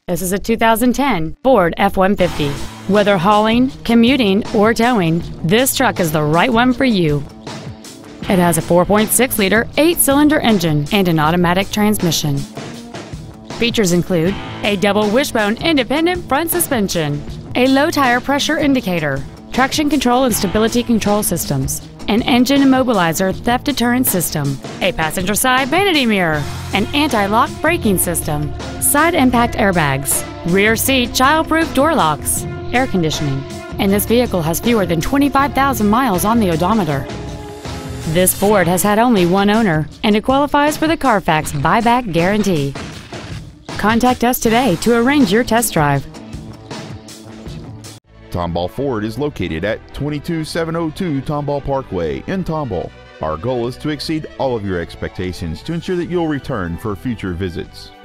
This is a 2010 Ford F-150. Whether hauling, commuting, or towing, this truck is the right one for you. It has a 4.6-liter 8-cylinder engine and an automatic transmission. Features include a double wishbone independent front suspension, a low tire pressure indicator, traction control and stability control systems, an engine immobilizer theft deterrent system, a passenger side vanity mirror, an anti-lock braking system, side impact airbags, rear seat child-proof door locks, air conditioning, and this vehicle has fewer than 25,000 miles on the odometer. This Ford has had only one owner, and it qualifies for the Carfax buyback guarantee. Contact us today to arrange your test drive. Tomball Ford is located at 22702 Tomball Parkway in Tomball. Our goal is to exceed all of your expectations to ensure that you'll return for future visits.